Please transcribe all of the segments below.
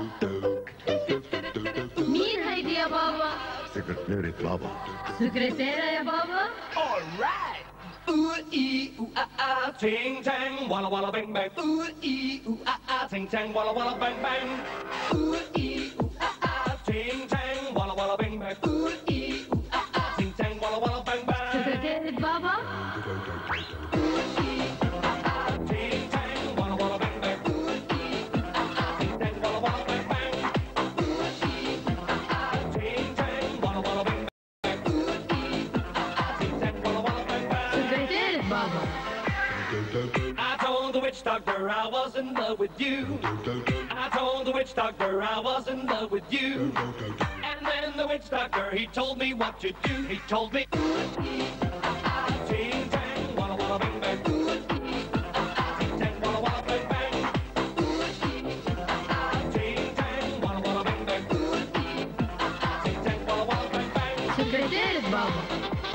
مين هيدي يا بابا؟ سكرتيرة بابا. سكرتيرة يا بابا؟ Alright. Ooh ee ooh ah ting tang walla walla bang bang. Ooh ee ooh ah ting tang walla walla bang bang. Ooh ee ooh ah ting tang walla walla bang bang. Ooh ee ooh ah ting tang walla walla bang bang. سكرتيرة بابا؟ I told the witch doctor I was in love with you. I told the witch doctor I was in love with you. And then the witch doctor, he told me what to do. He told me, ting tang, walla walla bang bang. Ting tang, walla walla bang bang. Ting tang, walla walla bang bang. Ting tang, walla walla bang bang. سكرتيرة بابا.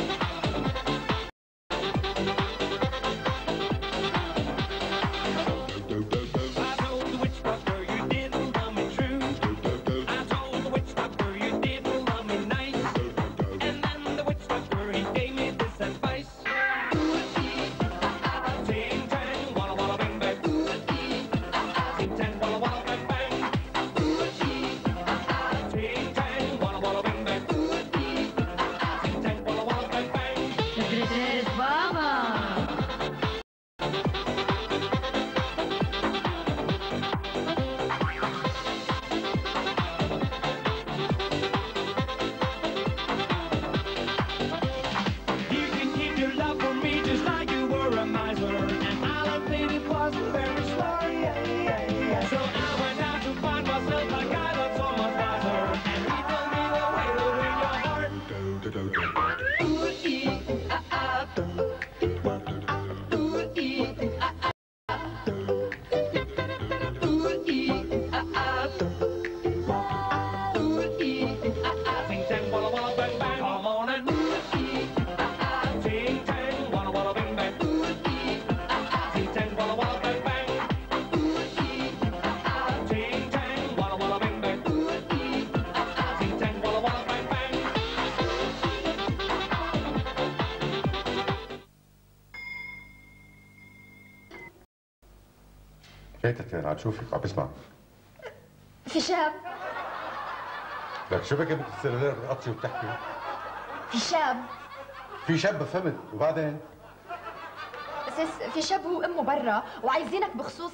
فاتت عم تشوفك عم بسمع. في شاب. لك شو بك بالسلولار بتقطشي وبتحكي؟ في شاب. في شاب فهمت، وبعدين؟ أساس في شاب هو وأمه برا وعايزينك بخصوص.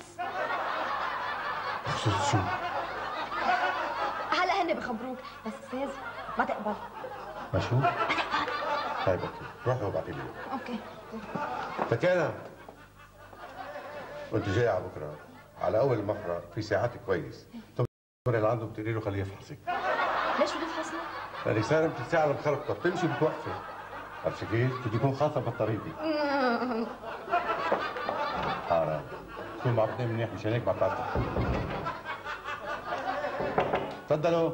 بخصوص شو؟ هلا هن بخبروك، بس أستاذ ما تقبل. ما شو؟ ما تقبل. طيب اوكي، روحي وابعتي لي. اوكي. تكانا وانت جاي على بكره على اول المفرق في ساعات كويس، تمر اللي عنده بتقولي له خليه يفحصك. ليش بده يفحصني؟ لانك صار الساعه المخربطه بتمشي بتوقفي. عرفتي كيف؟ بده يكون خاطر بطاريتي. حرام تكون عم بتنام منيح مشان هيك ما بتعرف. تفضلوا.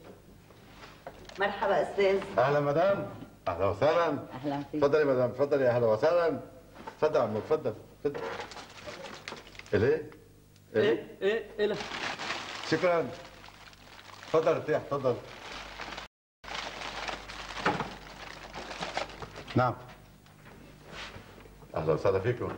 مرحبا استاذ. اهلا مدام. اهلا وسهلا. اهلا فيك. تفضلي مدام، تفضلي. اهلا وسهلا. تفضل عمو، تفضل تفضل. اليه؟ ايه لا. شكرا. تفضل ارتاح، تفضل. نعم. اهلا وسهلا فيكم.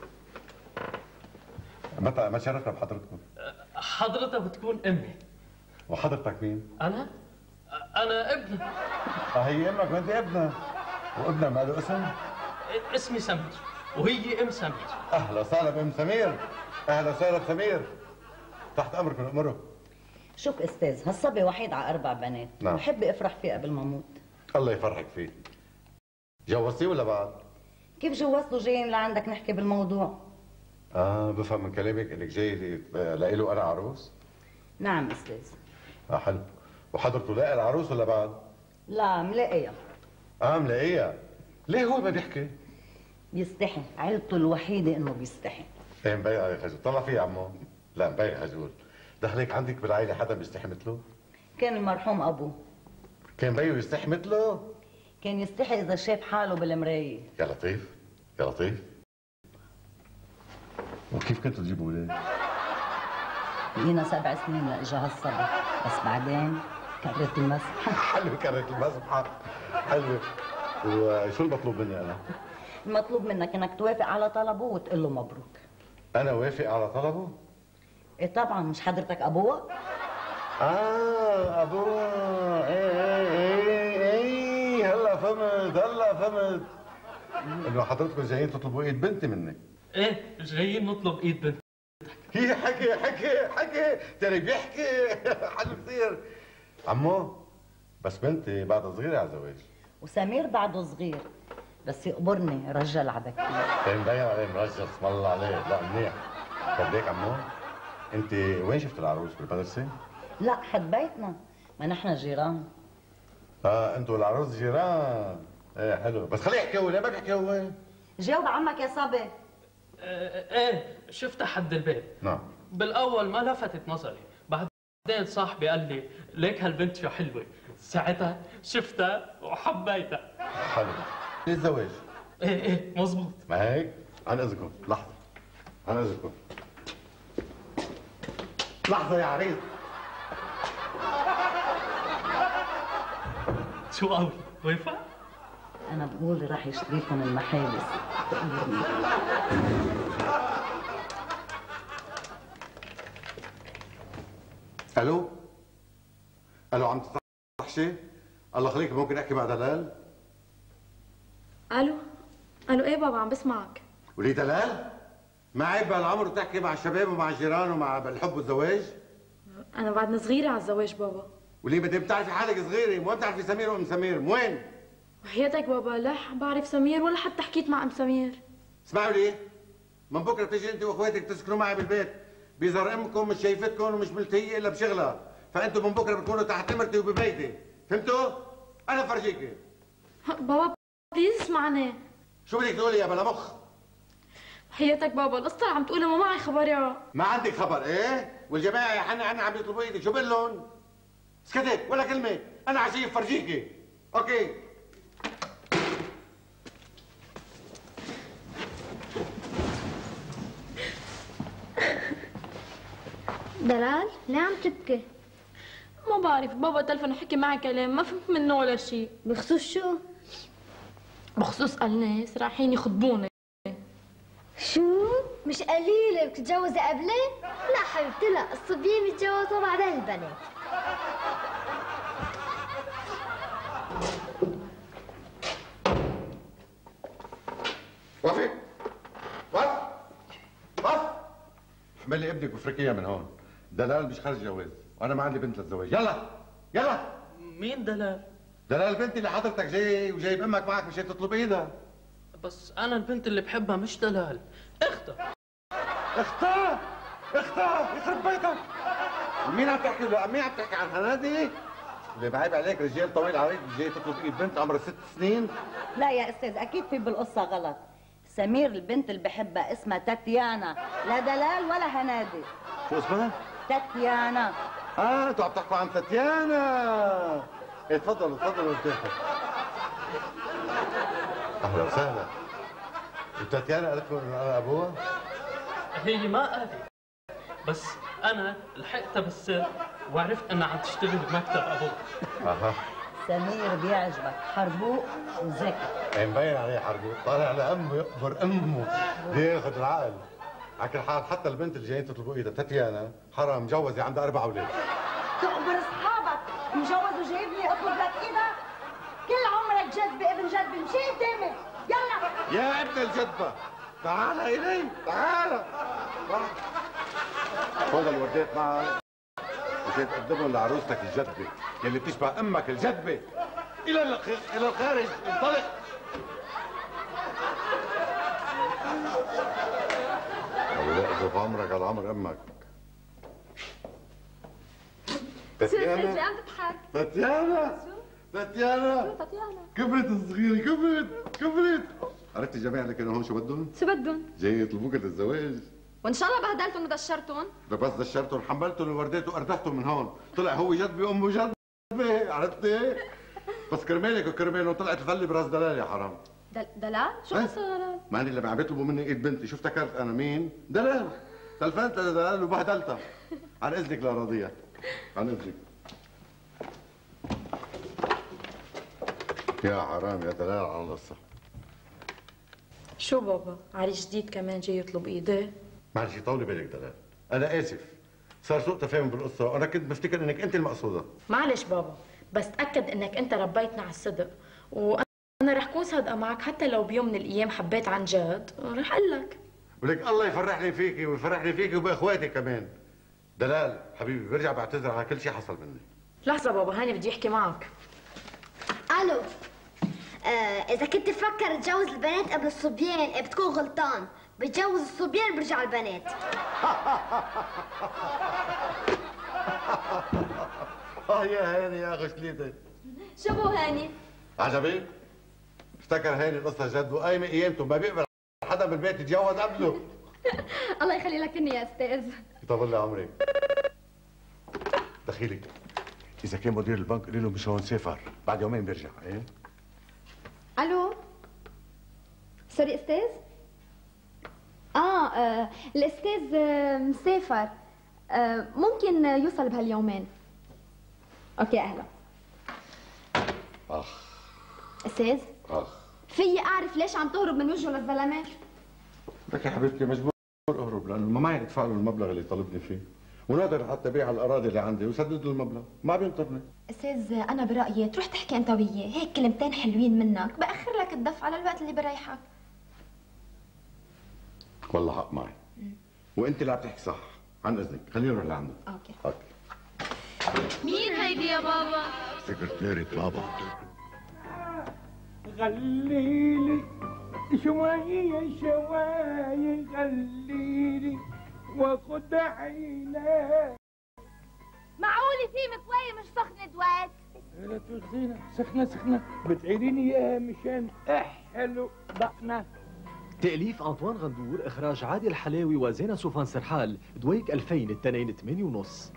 ما شرفنا بحضرتكم؟ حضرتك بتكون امي. وحضرتك مين؟ انا ابنها. هي امك وانت ابنها. وابنها ما له اسم؟ اسمي سمير وهي ام سمير. اهلا وسهلا بام سمير. اهلا وسهلا بسمير. تحت امركم امره. شوف استاذ، هالصبي وحيد على 4 بنات. نعم. بحب افرح فيه قبل ما اموت. الله يفرحك فيه. جوزتيه ولا بعد؟ كيف جوزته جايين لعندك نحكي بالموضوع؟ بفهم من كلامك انك جاي لاقي انا عروس؟ نعم استاذ. حلو. وحضرته لاقي العروس ولا بعد؟ لا ملاقيها. ملاقيها. ليه هو ما بيحكي؟ بيستحي، عيلته الوحيدة انه بيستحي. ايه مبين عليه خجول، طلع فيه عمو. لا مبين خجول. دخلك عندك بالعيلة حدا بيستحي مثله؟ كان المرحوم ابوه. كان بيو يستحي مثله؟ كان يستحي اذا شاف حاله بالمراية. يا لطيف، يا لطيف. وكيف كنتوا تجيبوا اولاد؟ لينا 7 سنين لاجا هالصبي، بس بعدين كررت المسحه. حلوه كررت المسبحه، حلوه. وشو المطلوب مني انا؟ المطلوب منك انك توافق على طلبه وتقول له مبروك. انا وافق على طلبه؟ ايه طبعا، مش حضرتك ابوها؟ ابوها. ايه هلا فهمت انه حضرتكم جايين تطلبوا ايد بنتي مني. ايه جايين نطلب ايد بنت. هي حكي ترى بيحكي. حلو كثير. عمو بس بنتي بعدها صغيره على الزواج. وسمير بعده صغير بس يقبرني رجل على بكير. كان مبين عليه مرجل، اسم الله عليه. لا منيح. طب ليك عمو، انت وين شفت العروس؟ بالمدرسه؟ لا حد بيتنا، ما نحن جيران. انتوا العروس جيران. ايه حلو، بس خليه يحكي هو. ليه ما بيحكي هو؟ جاوب عمك يا صبي. ايه شفتها حد البيت. نعم. بالاول ما لفتت نظري، بعدين صاحبي قال لي ليك هالبنت شو حلوه، ساعتها شفتها وحبيتها. حلو. ايه الزواج؟ ايه مزبوط. ما هيك؟ عن اذنكم لحظه، عن اذنكم لحظه يا عريس. شو قوي ويفا؟ انا بقول راح يشتري لكم المحابس. الو عم تطرح شيء؟ الله يخليك، ممكن احكي مع دلال؟ الو ايه بابا عم بسمعك. ولي دلال؟ ما عيب بهالعمر تحكي مع الشباب ومع الجيران ومع الحب والزواج؟ انا بعدنا صغيره على الزواج بابا. وليه بدي بتعرفي حالك صغيره؟ مو بتعرفي سمير وام سمير؟ وين؟ وحياتك بابا لا بعرف سمير ولا حتى حكيت مع ام سمير. اسمعوا لي، من بكره بتيجي انت واخواتك تسكنوا معي بالبيت. بيظهر امكم مش شايفتكم ومش ملتهيه الا بشغلها، فانتم من بكره بتكونوا تحت امرتي وببيتي، فهمتوا؟ انا فرجيكي. بابا بليز اسمعني. شو بدك تقولي يا بلا مخ؟ حياتك بابا القصه اللي عم تقولها ما معي خبر. ما عندك خبر ايه؟ والجماعه يا حنا عم يطلبوا ايدك، شو بقول لهم؟ سكتت ولا كلمه، انا عشان فرجيكي. اوكي. دلال ليه عم تبكي؟ ما بعرف بابا تلفن وحكي معي كلام ما فهمت منه ولا شيء. بخصوص شو؟ بخصوص الناس رايحين يخطبوني. شو؟ مش قليلة بتتجوزي قبلي؟ لا حبيبتي لا، الصبيان بيتجوزوا بعدين البنات. وقف احملي ابنك وفركيها من هون. دلال مش خارج جواز وانا ما عندي بنت للزواج. يلا. مين دلال؟ دلال بنتي اللي حضرتك جاي وجايب امك معك مشان تطلب ايدها. بس انا البنت اللي بحبها مش دلال، اختها. اختها يخرب بيتك. مين عم تحكي؟ مين عم تحكي عن هنادي؟ اللي بعيب عليك رجال طويل عريض جاي تطلب ايد بنت عمرها 6 سنين؟ لا يا استاذ اكيد في بالقصه غلط. سمير البنت اللي بحبها اسمها تاتيانا، لا دلال ولا هنادي. شو اسمها؟ تاتيانا. انتوا عم تحكوا عن تاتيانا. ايه تفضلوا ارتاحوا. اهلا وسهلا. وتاتيانا قالت لكم انه انا ابوها؟ هي ما قالت، بس انا لحقتها بالسر وعرفت انها عم تشتغل بمكتب ابوها. اها. سمير بيعجبك حربوق وذكي. ايه مبين عليه حربوق، طالع لامه يقبر امه بياخذ العقل. على كل حال حتى البنت اللي جايين تطلبوا ايدها تاتيانا حرام مجوزه عندها 4 اولاد. تقبر اصحابك مجوز وجايب لي اطلب لك ايدها؟ كل عمرك جذبه ابن جذبه، مشي قدامي يلا. يا ابن الجذبه تعال الي تعال. خذ الوردات معك مشان تقدمهم لعروستك الجذبه يلي بتشبه امك الجذبه. الى الخارج انطلق. الله يقذف عمرك على عمر امك. تاتيانا عم تضحك. تاتيانا كبرت الصغيره كبرت. عرفت الجماعه اللي كانوا هون شو بدهم؟ جايين يطلبوك للزواج. وان شاء الله بهدلتهم ودشرتهم. بس دشرتهم حملتهم الوردات واردحتهم من هون، طلع هو جدبي وامه جدبي، عرفتي؟ بس كرمالك وكرمالهم طلعت الفله براس دلال يا حرام. دلال؟ شو قصة دلال؟ ما هني اللي عم يطلبوا مني ايد بنتي، شو افتكرت انا مين؟ دلال. تلفنت لدلال وبهدلتها. عن اذنك لراضية، عن اذنك. يا حرام يا دلال على القصة. شو بابا؟ عريس جديد كمان جاي يطلب ايديه؟ معلش طولي بالك دلال، أنا آسف. صار سوء تفاهم بالقصة وأنا كنت بفتكر إنك أنت المقصودة. معلش بابا، بس تأكد انك انت ربيتنا على الصدق، وانا رح كون صادقة معك حتى لو بيوم من الايام حبيت عن جد رح اقول لك. ولك الله يفرحني فيكي ويفرحني فيكي وبإخواتي كمان. دلال حبيبي برجع بعتذر على كل شيء حصل مني. لحظة بابا، هاني بدي احكي معك. الو، اذا كنت تفكر تجوز البنات قبل الصبيان بتكون غلطان. بتجوز الصبيان برجع البنات. يا هاني يا غشليتي. شو بو هاني؟ عجبك؟ افتكر هاني القصة جد وقايمة قيامته، ما بيقبل حدا بالبيت يتجوز قبله. الله يخلي لك اني يا استاذ. يطول لي عمرك. دخيلي، إذا كان مدير البنك قولي له مش هون سافر، بعد يومين بيرجع، إيه؟ الو، سوري استاذ؟ الاستاذ مسافر، ممكن يوصل بهاليومين. اوكي اهلا. استاذ، فيي اعرف ليش عم تهرب من وجهه للزلمه؟ لك يا حبيبتي مجبور اهرب لانه ما معي ادفع له المبلغ اللي طلبني فيه، ونادر حتى بيع الاراضي اللي عندي وسدد له المبلغ، ما بينطرني. استاذ انا برايي تروح تحكي انت وياه، هيك كلمتين حلوين منك باخر لك الدفعه للوقت اللي بريحك. والله حق معي. وانت اللي عم تحكي صح، عن اذنك خلينا نروح لعنده. اوكي. مين هيدي يا بابا؟ سكرتيرة بابا. غليلي شوية شوية غليلي وخد عيني. معقولة في مكواية مش سخنة دوات؟ لا تخزينا، سخنة بتعيريني اياها مشان احلو ضقنا. تأليف أنطوان غندور، إخراج عادل حلاوي وزينة سوفان سرحال، دويك 2000 التنين 8:30.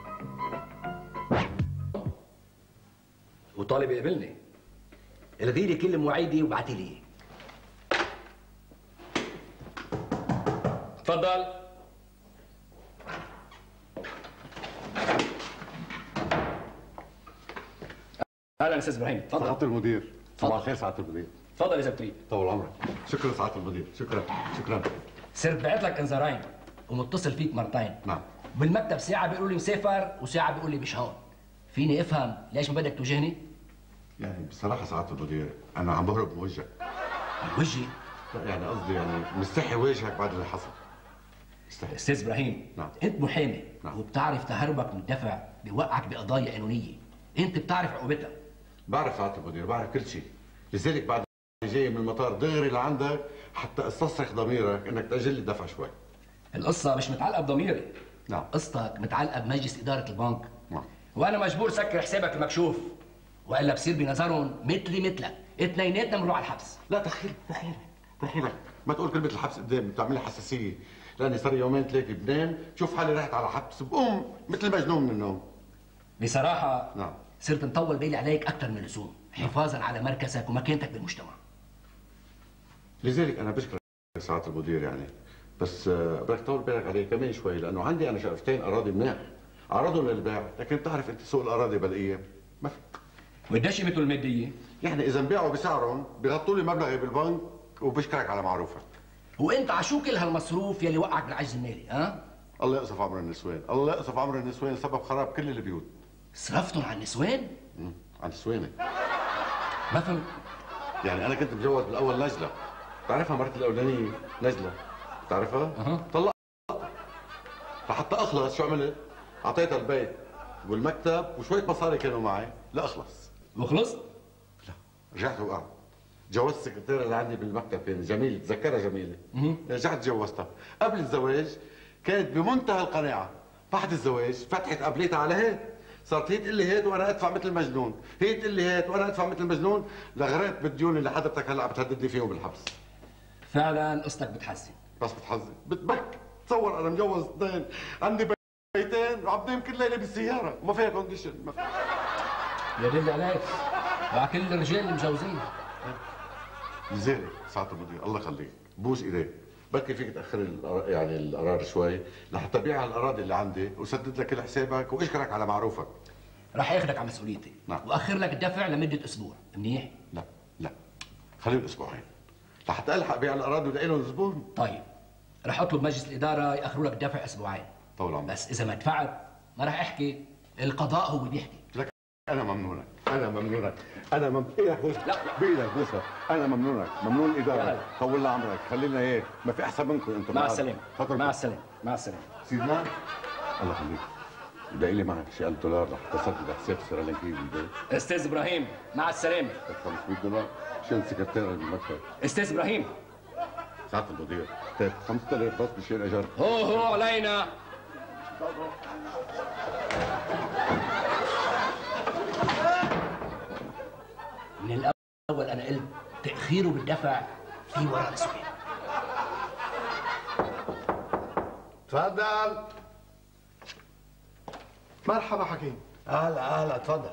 وطالب يقبلني، الغي لي كل مواعيدي وابعتي لي. تفضل. اهلا استاذ ابراهيم، تفضل. سعادة المدير، صباح الخير سعادة المدير. تفضل اذا بتريد. طول عمرك. شكرا سعادة المدير، شكرا. صرت بعت لك انذارين ومتصل فيك مرتين. نعم. بالمكتب ساعة بيقولوا لي مسافر وساعة بيقول لي مش هون. فيني افهم ليش ما بدك تواجهني؟ يعني بصراحة سعادة المدير أنا عم بهرب من وجهك. من وجهي؟ لا يعني قصدي يعني مستحي واجهك بعد اللي حصل. مستحي. استاذ ابراهيم، نعم. انت محامي، نعم. وبتعرف تهربك من الدفع بيوقعك بقضايا قانونية، انت بتعرف عقوبتها. بعرف سعادة المدير، بعرف كل شيء. لذلك بعد جاي من المطار دغري لعندك حتى استصرخ ضميرك انك تاجل لي الدفع شوي. القصة مش متعلقة بضميري. نعم. قصتك متعلقة بمجلس إدارة البنك. نعم. وأنا مجبور سكر حسابك المكشوف، وإلا بصير بنظرهم مثلي مثلك، اثنيناتنا بنروح على الحبس. لا دخيلك ما تقول كلمة الحبس قدامي بتعمل لي حساسية، لأني صار يومين ثلاثة بنام بشوف حالي رحت على حبس بقوم مثل مجنون من النوم. بصراحة نعم. صرت نطول بالي عليك أكثر من اللزوم، حفاظا على مركزك ومكانتك بالمجتمع. لذلك أنا بشكرك سعادة المدير يعني، بس بدك تطول بالك علي كمان شوي، لأنه عندي أنا شقفتين أراضي مناح عرضهم للبيع، لكن بتعرف أنت سوق الأراضي بالأيام ما في. وقديش قيمته المادية؟ يعني إذا انباعوا بسعرهم بيغطوا لي مبلغي بالبنك وبشكرك على معروفك. وأنت عشو كل هالمصروف يلي وقعك بالعجز المالي، ها؟ الله يقصف عمر النسوان، الله يقصف عمر النسوان، سبب خراب كل البيوت. صرفتهم على النسوان؟ على النسوانة. ما فهمت. يعني أنا كنت متجوز بالأول نجلة، بتعرفها مرتي الأولانية نجلة، بتعرفها؟ طلقت. لحتى أخلص شو عملت؟ أعطيتها البيت والمكتب وشوية مصاري كانوا معي لأخلص. وخلصت؟ لا، رجعت وقعت. جوزت السكرتيرة اللي عندي بالمكتب كانت جميلة، تذكرها جميلة. رجعت جوزتها، قبل الزواج كانت بمنتهى القناعة، بعد الزواج فتحت قبليتها على هيك، صارت هي تقول لي هات وانا ادفع مثل المجنون، هي تقول لي هات وانا ادفع مثل المجنون، لغرقت بالديون اللي حضرتك هلا بتهددني فيهم بالحبس. فعلا قصتك بتحزن. بس بتحزن، بتبكي، تصور انا مجوز اثنين، عندي بيتين وعم بنام كل ليله بالسياره وما فيها كونديشن، ما فيها. يدل عليك وعلى كل الرجال اللي مجوزين. لذلك سعادة المدير الله يخليك، بوس ايديك، بركي فيك تاخر يعني القرار شوي لحتى بيع الاراضي اللي عندي وسدد لك كل حسابك واشكرك على معروفك. رح اخذك على مسؤوليتي. نعم. واخر لك الدفع لمده اسبوع، منيح؟ لا خليهم اسبوعين لحتى الحق بيع الاراضي ولاقي لهم زبون. طيب رح اطلب مجلس الاداره ياخروا لك الدفع اسبوعين. طول عمرك. بس اذا ما دفعت ما رح احكي، القضاء هو اللي بيحكي. لك انا ممنونك، بايدك بوسه. لا بايدك بوسه، انا ممنون الاداره. طول عمرك، خلينا هيك، ما في احسن منكم انتم. مع السلامه. مع السلامه. سيدنا الله يخليك، بلاقي لي معك شي $1000 لحتى اسدد حساب السرلنكي بالبيت. استاذ ابراهيم مع السلامه. $500 شيل سكرتير بالمكتب. استاذ ابراهيم. سعادة المدير، طيب 5000 بس بشيل اجار. هو علينا. من الاول انا قلت تاخيره بالدفع في وراء سؤال. تفضل. مرحبا حكيم. اهلا تفضل.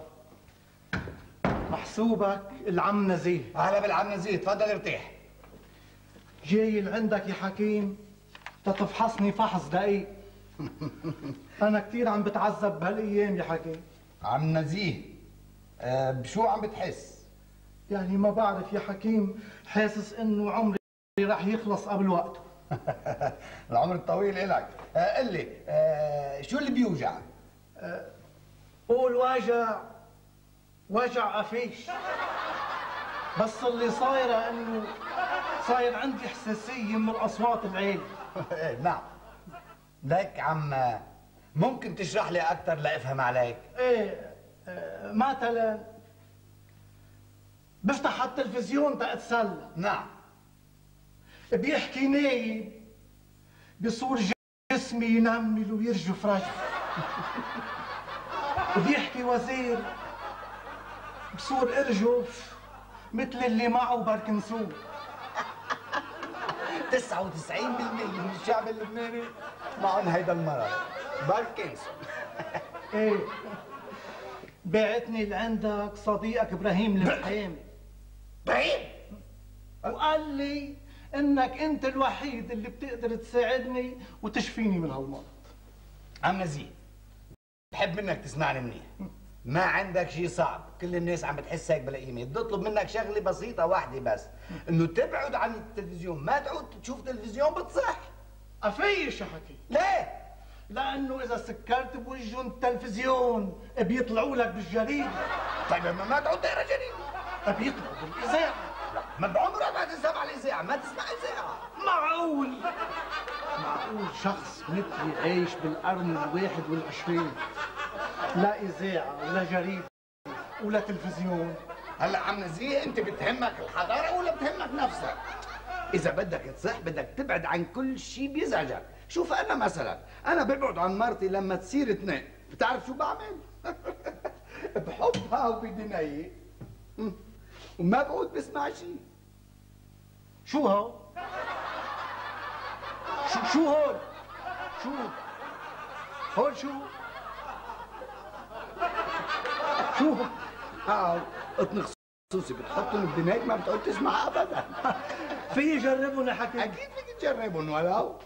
محسوبك العم نزيه. اهلا بالعم نزيه، تفضل ارتاح. جاي لعندك يا حكيم تتفحصني فحص دقيق. انا كثير عم بتعذب بهالايام يا حكيم. عم نزيه، بشو عم بتحس؟ يعني ما بعرف يا حكيم، حاسس انه عمري رح يخلص قبل وقته. العمر الطويل إلك. قل لي شو اللي بيوجعك؟ قول وجع قفيش. بس اللي صايره انه صاير عندي حساسيه من الاصوات العاليه. نعم. لك عم ممكن تشرح لي اكثر لافهم عليك؟ ايه مثلا بفتح على التلفزيون تأتسلى. نعم. بيحكي نايم بصور جسمي ينمل ويرجف رجف. بيحكي وزير بصور ارجف مثل اللي معه باركنسون. 99% من الشعب اللبناني معهم هيدا المرض، باركنسون. ايه بعتني لعندك صديقك ابراهيم المحامي. ابراهيم؟ وقال لي انك انت الوحيد اللي بتقدر تساعدني وتشفيني من هالمرض. عم نزيه، بحب منك تسمعني منيح. ما عندك شيء صعب، كل الناس عم بتحس هيك بالايام. بدي اطلب منك شغله بسيطه واحده بس، انه تبعد عن التلفزيون، ما تعود تشوف تلفزيون بتصح. افيش يا حكي. ليه؟ لانه اذا سكرت بوجهن التلفزيون بيطلعوا لك بالجريده. طيب ما تعود تقرا جريده. بيطلعوا بالاذاعه. ما بعمرك ما تسمع الاذاعه، ما تسمع اذاعه. معقول شخص مثلي عايش بالقرن ال21 لا اذاعه ولا جريده ولا تلفزيون؟ هلا عم نزيه، انت بتهمك الحضاره ولا بتهمك نفسك؟ اذا بدك تصح بدك تبعد عن كل شيء بيزعجك. شوف انا مثلا، انا ببعد عن مرتي لما تصير تنام. بتعرف شو بعمل؟ بحطها وبدنيا وما بقعد بسمع شيء. شو هو؟ شو هول؟ شو هول؟ شو قطن خصوصي بتحطهم بدنيك ما بتقعد تسمع ابدا. في جربهم يا حكيم. اكيد فيك تجربهم ولو.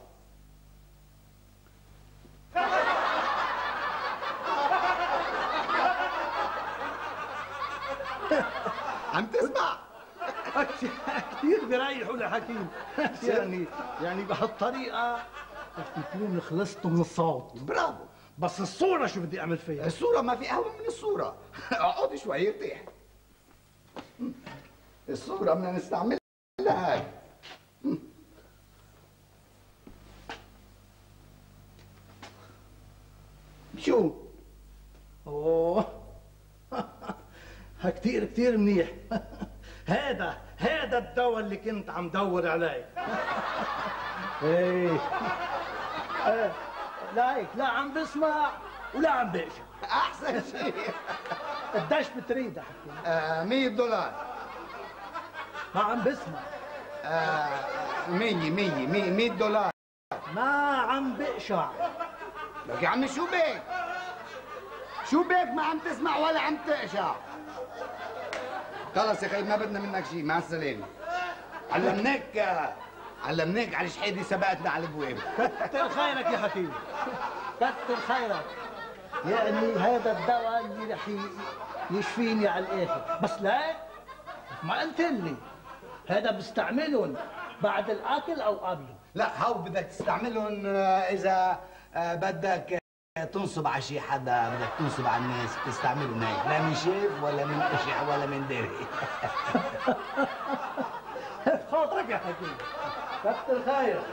عم تسمع؟ كثير بيريحوا لحكيم. يعني بهالطريقه بكون خلصتوا من الصوت. برافو. بس الصوره شو بدي اعمل فيها؟ الصوره ما في اهون من الصوره. اقعد شوي ارتاح. الصوره بدنا نستعملها هاي. شو؟ اوه كثير منيح. هذا الدواء اللي كنت عم دور عليه. ايه لا عم بسمع ولا عم بقشع. احسن شيء. قديش بتريد يا حكيم؟ $100. ما عم بسمع. 100 $100. ما عم بقشع. لك يا عمي شو بك؟ شو بك ما عم تسمع ولا عم تقشع؟ خلص يا خي ما بدنا منك شيء، مع السلامة. علمناك علمناك على الشحيدي سبقتنا على البوابه. كتر خيرك يا حكيم، كتر خيرك. يعني هذا الدواء اللي رح يشفيني على الاخر، بس لا ما قلت لي هذا بستعملهم بعد الاكل او قبله. لا هو بدك تستعملهم اذا بدك تنصب على شي حدا، بدك تنصب على الناس تستعملهم هيك، لا من شيف ولا من اشع ولا من داري. خاطرك يا حكيم، كتر خيرك.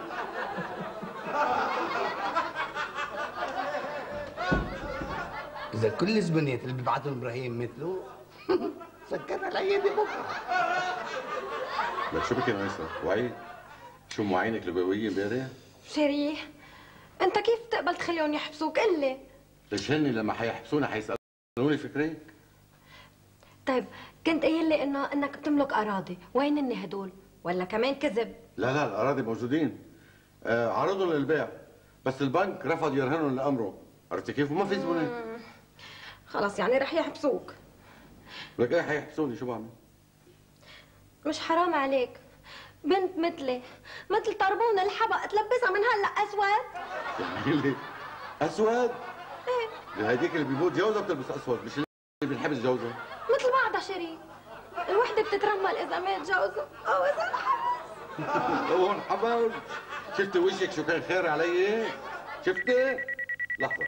اذا كل الزبنات اللي بيبعتهم ابراهيم مثله سكرنا العياده بكره. لك شو بكي نايسة؟ وعي شو معينك لبوية امبارح؟ شريح انت كيف بتقبل تخليهم يحبسوك؟ قل لي. ليش هن لما حيحبسونا حيسألوني فكرك؟ طيب كنت قايل لي انك بتملك اراضي، وين هن هدول؟ ولا كمان كذب؟ لا الاراضي موجودين. عرضوا للبيع بس البنك رفض يرهنهم لامره، عرفتي كيف؟ وما في زبونات. خلص يعني رح يحبسوك. لك ايه حيحبسوني شو بعمل؟ مش حرام عليك؟ بنت مثلي مثل طربون الحبق تلبسها من هلا اسود؟ يعني لي اسود؟ ايه هديك اللي بيموت جوزها بتلبس اسود، مش اللي بينحبس جوزها. مثل بعضها شريك، الوحده بتترمل اذا مات جوزها او اذا انحبس. هو انحبس؟ شفتي وشك شو كان خير علي؟ شفتي؟ لحظة.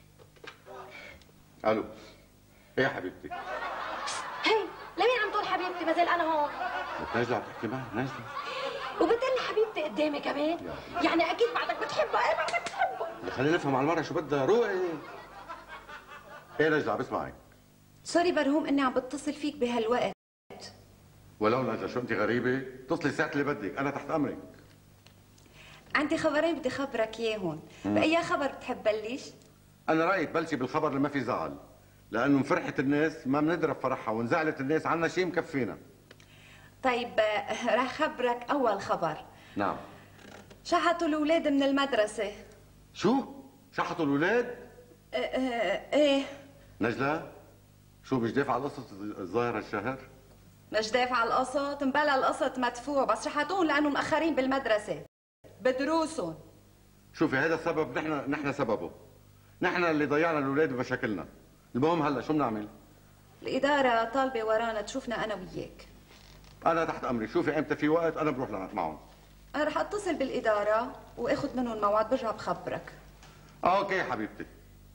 الو ايه يا حبيبتي؟ هي لمين عم تقول حبيبتي؟ ما زال انا هون. نازلة عم تحكي معي نازلة. وبتقلي حبيبتي قدامي كمان؟ يعني اكيد بعدك بتحبها. ايه بعدك بتحبها؟ خلينا نفهم على المرة شو بدها. روقي. ايه نجلة عم بسمعك. سوري برهوم اني عم بتصل فيك بهالوقت. ولو نجلة شو انت غريبة؟ اتصلي ساعة اللي بدك، أنا تحت أمرك. عندي خبرين بدي خبرك اياهم، بأي خبر بتحب بلش؟ أنا رأيي تبلشي بالخبر اللي ما في زعل، لأنه من فرحة الناس ما بنضرب فرحها، وإن زعلت الناس عنا شيء مكفينا. طيب راح خبرك أول خبر. نعم. شحطوا الأولاد من المدرسة. شو؟ شحطوا الأولاد؟ ايه. نجلة شو مش دافع على القسط الظاهر هالشهر؟ مش دافع القسط، مبلا القسط مدفوع، بس شحطوهم لأنهم مأخرين بالمدرسة بدروسهم. شوفي هذا السبب نحن سببه. نحن اللي ضيعنا الأولاد بمشاكلنا. المهم هلا شو بنعمل؟ الإدارة طالبة ورانا تشوفنا أنا وياك. أنا تحت أمري، شوفي إمتى في وقت أنا بروح معهم. أنا رح أتصل بالإدارة وآخذ منهم موعد برجع بخبرك. أوكي حبيبتي.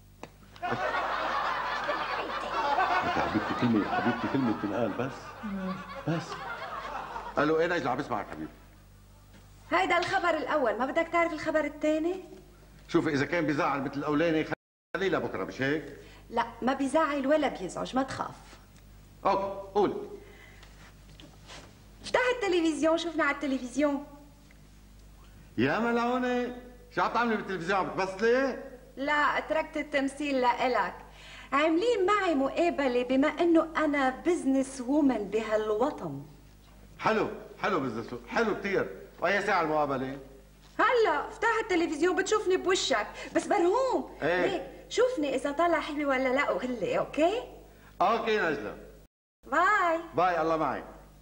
حبيبتي كلمة تنقال بس. الو ايه نجلة عم بسمعك حبيبي. هيدا الخبر الأول، ما بدك تعرف الخبر الثاني؟ شوفي إذا كان بيزعل مثل الأولاني خليه لبكره مش هيك؟ لا ما بيزعل ولا بيزعج، ما تخاف. اوكي قولي. افتح التلفزيون، شوفنا على التلفزيون. يا ملعونة شو عم تعملي بالتلفزيون؟ عم بتمثلي؟ لا تركت التمثيل لإلك. عاملين معي مقابلة بما انه انا بزنس وومن بهالوطن. حلو بزنس، حلو كثير. واي ساعة المقابلة؟ هلا افتح التلفزيون بتشوفني بوشك، بس برهوم ايه ليك شوفني اذا طلع حلوة ولا لا وهلي. اوكي نجلة. باي الله معك.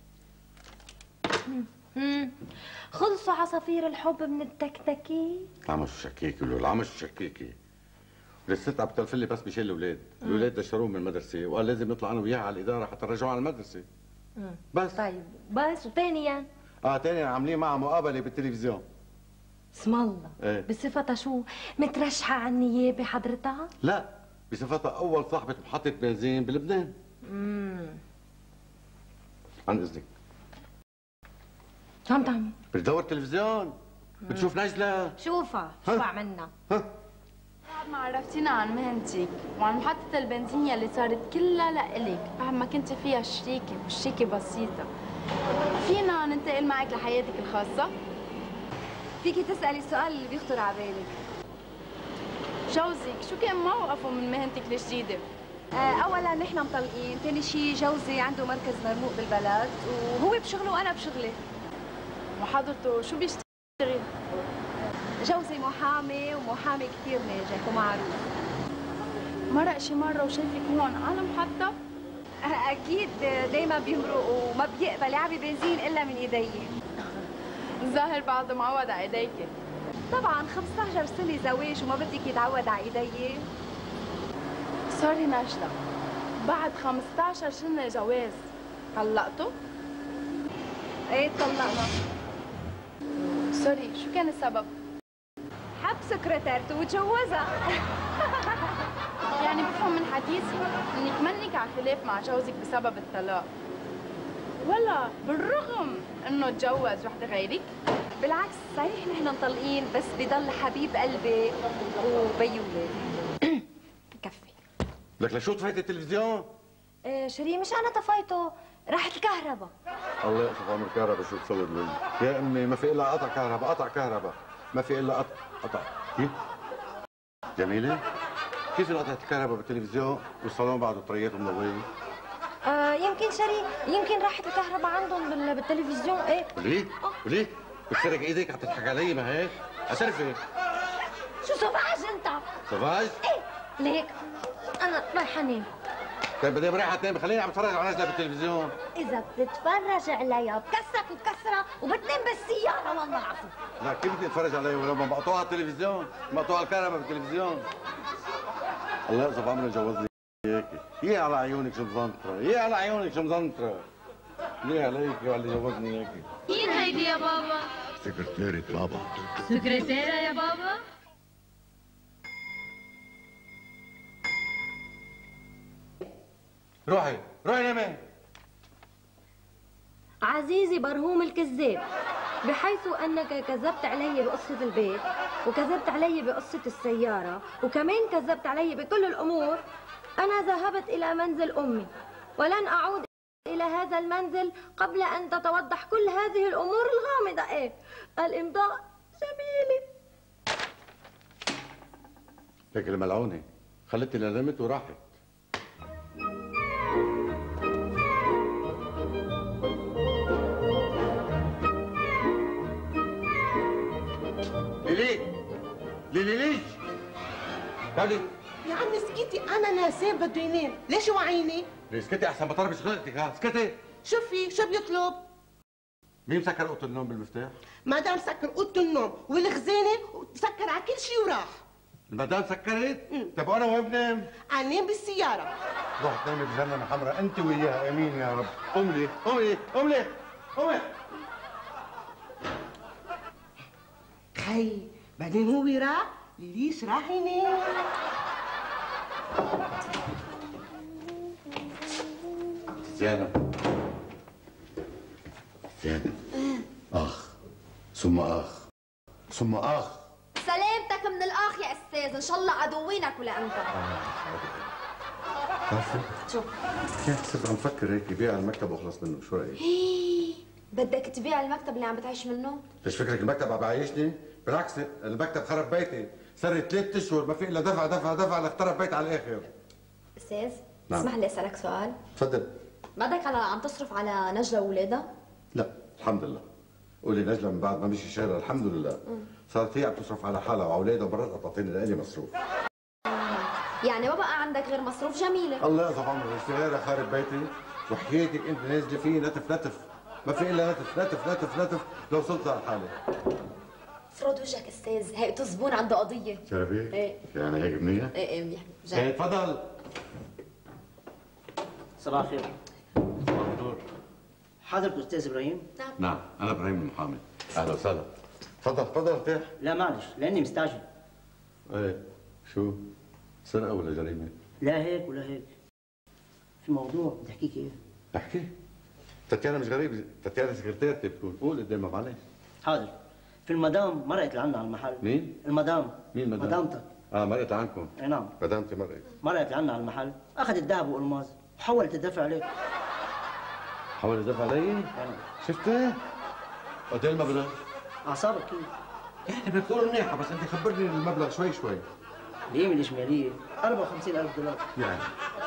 خلصوا عصافير الحب من التكتكي. العمى شو شكيكي العمى شو شكيكي. الست عم بتلفلي بس بشيل الاولاد، الاولاد دشروهم من المدرسه وقال لازم نطلع انا وياها على الاداره حتى نرجعوا على المدرسه. بس طيب بس وثانيا؟ ثانيا عاملين معها مقابله بالتلفزيون. اسم الله. ايه بصفتها شو؟ مترشحه على النيابه حضرتها؟ لا بصفتها اول صاحبه محطه بنزين بلبنان. عن اذنك. شو عم تعمل؟ بتدور تلفزيون بتشوف نجلة. شوفها شو عملنا. بعد ما عرفتينا عن مهنتك وعن محطة البنزين يلي صارت كلها لإلك بعد ما كنت فيها شريكة والشريكة بسيطة، فينا ننتقل معك لحياتك الخاصة؟ فيكي تسألي السؤال اللي بيخطر على بالك. جوزك شو كان موقفه من مهنتك الجديدة؟ اولا نحن مطلقين، ثاني شيء جوزي عنده مركز مرموق بالبلد وهو بشغله وانا بشغلي. وحضرته شو بيشتغل؟ جوزي محامي ومحامي كثير ناجح ومعروف. مرق شي مرة وشايفك هون على محطة؟ اكيد دايما بيمرق وما بيقبل يعبي بنزين الا من ايدي. الظاهر بعده معود على ايديكي. طبعا 15 سنة زواج وما بدك يتعود على ايدي. سوري نجلة، بعد 15 سنة جواز طلقتوا؟ ايه طلقنا. سوري، شو كان السبب؟ حب سكرتيرته وتجوزها. يعني بفهم من حديثي انك منك على خلاف مع جوزك بسبب الطلاق، ولا بالرغم انه تجوز وحده غيرك؟ بالعكس، صحيح نحن مطلقين بس بضل حبيب قلبي وبي ولادي. كفي. لك لشو طفيت التلفزيون؟ شيرين مش انا طفيته، راحت الكهرباء. الله يقطع عمر الكهرباء شو تصور لي؟ يا امي ما في الا قطع كهرباء، قطع كهرباء، ما في الا قطع. كيف؟ جميلة؟ كيف قطعت الكهرباء بالتلفزيون والصالون بعده طريات ومنورين؟ يمكن شيرين، يمكن راحت الكهرباء عندهم بالتلفزيون. ايه وليه؟ وليه؟ بتسرق ايدك عم تضحك علي ما هيك؟ اعترفي. شو سوفاج انت؟ سوفاج؟ ايه ليك انا رايحه انام. طيب بدي رايحه تنام، خليني عم اتفرج على نجلة بالتلفزيون. اذا بتتفرج عليها بكسرك وبكسرها وبتنام بالسياره والله العظيم. لا كيف بدي اتفرج عليها ولما مقطوعه التلفزيون؟ مقطوعه الكهرباء بالتلفزيون. الله يقصف عمري جوزني اياكي، يا على عيونك شو مزنطره، يا على عيونك شو مزنطره. ليه عليك وعلى اللي جوزني اياكي. مين هيدي يا بابا؟ سكرتيرة بابا. سكرتيرة يا بابا؟ روحي روحي نامي. عزيزي برهوم الكذاب، بحيث أنك كذبت علي بقصة البيت وكذبت علي بقصة السيارة وكمان كذبت علي بكل الأمور، أنا ذهبت إلى منزل أمي ولن أعود إلى هذا المنزل قبل أن تتوضح كل هذه الأمور الغامضة. إيه الإمضاء جميلة. لك الملعونة خلتني نمت وراحت. ليش؟ تعالي يا عمي اسكتي، انا ناساه بده ينام، ليش وعيني؟ اسكتي احسن بطرب شغلتك. ها اسكتي. شو في؟ شو بيطلب؟ مين مسكر اوضه النوم بالمفتاح؟ مدام سكر اوضه النوم والخزانه وسكر على كل شيء وراح. المدام سكرت؟ طب وانا وين بنام؟ انام بالسياره. روح تنامي بجهنم حمراء انت وياها. امين يا رب. قوم لي قومي قومي قومي. خي بعدين هو راح، ليش راح ينام؟ زينب اخ ثم اخ ثم اخ. سلامتك من الاخ يا استاذ، ان شاء الله عدوينك ولا انت. عارفه شو؟ كيف صرت عم فكر هيك بيع المكتب واخلص منه، شو رايك؟ بدك تبيع المكتب اللي عم بتعيش منه؟ ليش فكرك المكتب عم بعيشني؟ بالعكس المكتب خرب بيتي، صار لي 3 اشهر ما في الا دفع دفع دفع لخرب بيت على الاخر. استاذ نعم. اسمح لي اسالك سؤال. تفضل. بدك عم تصرف على نجلة واولادها؟ لا الحمد لله. قولي نجلة من بعد ما مشي شهرها الحمد لله صارت هي عم تصرف على حالها واولادها ومرات تعطيني لإلي مصروف. يعني ما بقى عندك غير مصروف جميلة. الله يقطع عمرك، السيارة خارب بيتي وحياتك انت نازله فيه نتف نتف، ما في الا نتف نتف نتف نتف لو وصلت على الحالة. فرد وجهك استاذ، هيئة الزبون عنده قضية. شرفي؟ ايه يعني هيك منيح؟ ايه منيح. ايه تفضل. صباح الخير. صباح النور. حضرتك استاذ ابراهيم؟ نعم انا ابراهيم المحامي. اهلا وسهلا. تفضل تفضل ارتاح. لا معلش لاني مستعجل. ايه شو؟ سرقة ولا جريمة؟ لا هيك ولا هيك. في موضوع بدي احكيك اياه. احكي. تاتيانا مش غريب، تاتيانا سكرتيرتي بتكون، قول قدامها معلش. حاضر. في المدام مرقت لعنا على المحل. مين؟ المدام. مين مدام؟ مدامتك. مرقت لعنكم. اي نعم. مدامتي مرقت. مرقت لعنا على المحل، اخذت ذهب والماس وحولت الدفع عليك. حاول يدافع علي؟ شفتي؟ قد ايه المبلغ؟ اعصابك كيف؟ يعني بتقول منيحة بس انت خبرني المبلغ شوي شوي. القيمة الإجمالية 54,000 دولار. يعني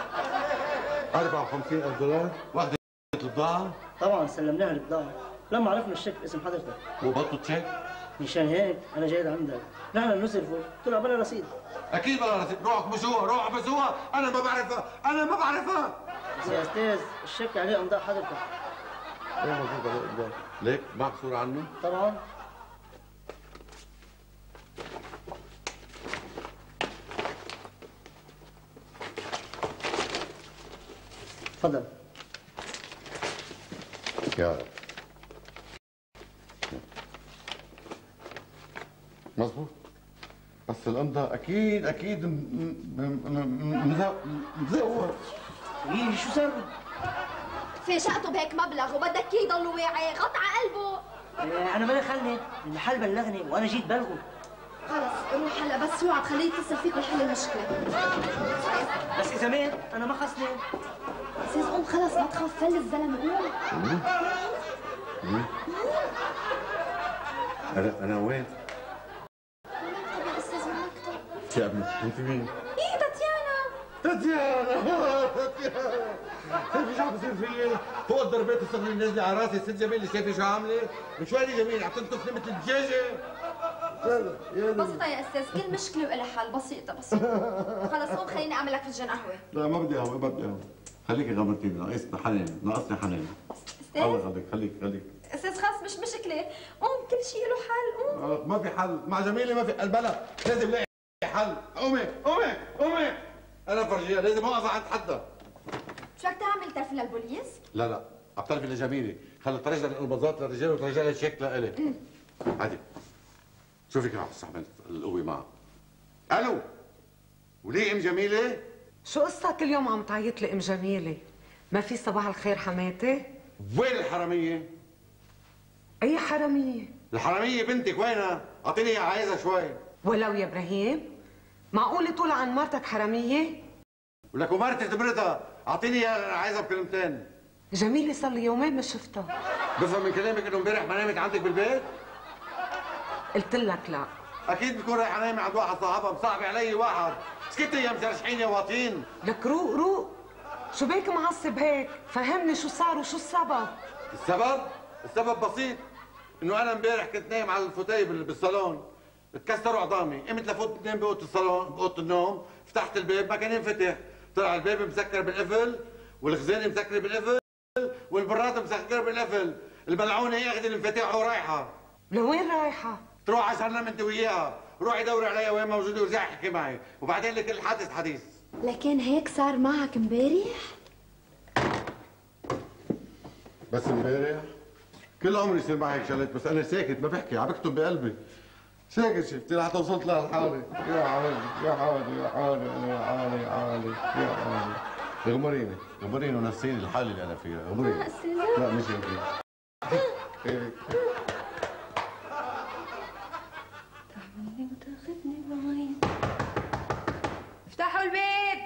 54,000 دولار واخذة البضاعة؟ طبعا سلمناها البضاعة لما عرفنا الشيك باسم حضرتك. وبطلوا تشيك؟ مشان هيك أنا جاي لعندك، نحن نصرفه طلع بلا رصيد. أكيد بلا رصيد، روح بسوها روح بسوها، أنا ما بعرفها أنا ما بعرفها. بس يا أستاذ الشيك عليه أمضاء حضرتك. ايه مظبوط عليه قدام. ليك معك صورة عنه؟ طبعا. تفضل. يا رب. مظبوط. بس الأمضة أكيد مزور. ايه شو صار؟ في شقته بهيك مبلغ وبدك اياه يضل واعي، قطع قلبه. انا مالي خلني، المحل بلغني وانا جيت بلغه. خلص روح هلا، بس اوعى تخليه يتصل فيك ويحل المشكله. بس اذا مات انا ما خصني. استاذ قوم خلص ما تخاف، فل الزلمه قوم. أنا وين؟ المكتب يا استاذ المكتب. يا ابني أنت مين؟ ايه تاتيانا. تاتيانا شايفي شو عم بصير فيي؟ فوق الدربات الصغيرة نازلة على راسي، ست جميلة شايفي شو عاملة؟ من شوي لي جميل عم تنتفني مثل الدجاجة. بسيطة يا استاذ، كل مشكلة وإلها حل، بسيطة. خلص قوم خليني اعمل لك فنجان قهوة. لا ما بدي قهوة، ما بدي قهوة. خليكي غمرتيني، ناقصني حنان. استاذ الله يخليك خليك. استاذ خلص مش مشكلة، قوم كل شيء له حل، قوم. ما في حل، مع جميلة ما في البلا، لازم لاقي حل. قومي أنا فرجيها، لازم أوقف عند حدا. شو بدك تعمل؟ تلفن للبوليس؟ لا عم تلفي لجميلة، خلي ترجع القلباظات للرجال وترجع لي الشيك لإلي. عادي شوفي كيف عم تستعمل القوة معها. ألو وليه ام جميلة؟ شو قصتك اليوم عم تعيط لي ام جميلة؟ ما في صباح الخير حماتي؟ وين الحرامية؟ أي حرامية؟ الحرامية بنتك وينها؟ أعطيني إياها عايزها شوي. ولو يا إبراهيم؟ معقول تقول عن مرتك حرامية؟ ولك ومرتي تبرتها، أعطيني إياها عايزها بكلمتين. جميلة صار لي يومين ما شفتها. بفهم من كلامك إنه امبارح ما نامت عندك بالبيت؟ قلت لك لا. أكيد بتكون رايحة نايمة عند واحد صاحبها، مصاحبة علي واحد. سكتي يا مزرشحين يا واطين. لك روق شو بيك معصب هيك؟ فهمني شو صار وشو السبب؟ السبب بسيط، انه انا امبارح كنت نايم على الفوتيه بالصالون، اتكسروا عظامي، قمت لفوت نام باوضه الصالون باوضه النوم، فتحت الباب ما كان ينفتح، طلع الباب مسكر بالقفل، والخزانه مسكره بالقفل، والبراد مسكره بالقفل، الملعونه اخذ المفاتيح ورايحه. لوين رايحه؟ تروح على جهنم انت وياها، روحي دوري عليها وين موجوده ورجعي احكي معي، وبعدين لك الحادث حديث. لكن هيك صار معك امبارح؟ بس امبارح؟ كل عمري يصير معي هيك شغلات، بس انا ساكت ما بحكي، عم بكتب بقلبي. ساكت شفتي لحتى وصلت لهالحالة. يا حالي يا حالي يا حالي انا يا حالي يا حالي. اغمريني ونسيني الحالة اللي انا فيها، اغمريني. لا مش هيك. افتحوا البيت.